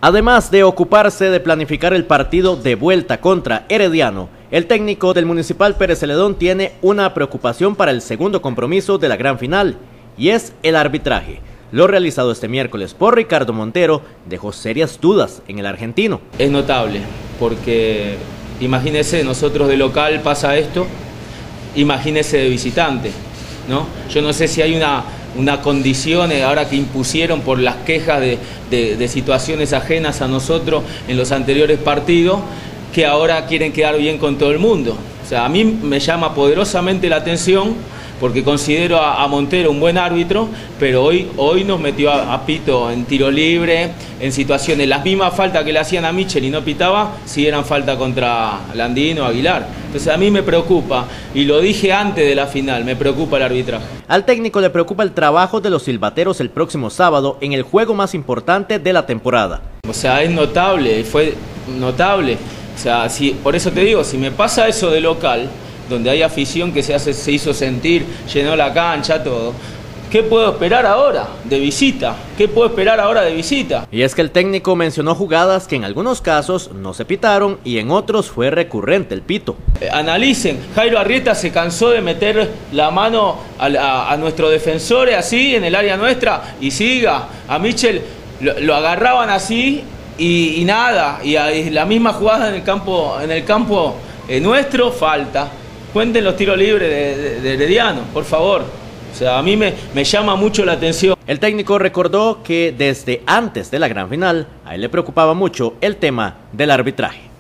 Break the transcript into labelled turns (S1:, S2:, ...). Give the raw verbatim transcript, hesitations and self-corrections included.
S1: Además de ocuparse de planificar el partido de vuelta contra Herediano, el técnico del Municipal Pérez Celedón tiene una preocupación para el segundo compromiso de la gran final, y es el arbitraje. Lo realizado este miércoles por Ricardo Montero dejó serias dudas en el argentino.
S2: Es notable, porque imagínese, nosotros de local pasa esto, imagínese de visitante, ¿no? Yo no sé si hay una, una condición ahora que impusieron por las quejas de, de, de situaciones ajenas a nosotros en los anteriores partidos, que ahora quieren quedar bien con todo el mundo. O sea, a mí me llama poderosamente la atención, porque considero a, a Montero un buen árbitro, pero hoy, hoy nos metió a, a Pito en tiro libre, en situaciones, las mismas faltas que le hacían a Michel y no pitaba, si eran falta contra Landino o Aguilar. Entonces a mí me preocupa, y lo dije antes de la final, me preocupa el arbitraje.
S1: Al técnico le preocupa el trabajo de los silbateros el próximo sábado en el juego más importante de la temporada.
S2: O sea, es notable, fue notable. O sea, si, por eso te digo, si me pasa eso de local, donde hay afición que se, hace, se hizo sentir, llenó la cancha, todo, ¿qué puedo esperar ahora de visita? ¿Qué puedo esperar ahora de visita?
S1: Y es que el técnico mencionó jugadas que en algunos casos no se pitaron y en otros fue recurrente el pito.
S2: Eh, analicen, Jairo Arrieta se cansó de meter la mano a, a, a nuestros defensores así en el área nuestra y siga. A Michel lo, lo agarraban así y, y nada, y, a, y la misma jugada en el campo, en el campo eh, nuestro, falta. Cuenten los tiros libres de, de, de Herediano, por favor. O sea, a mí me, me llama mucho la atención.
S1: El técnico recordó que desde antes de la gran final, a él le preocupaba mucho el tema del arbitraje.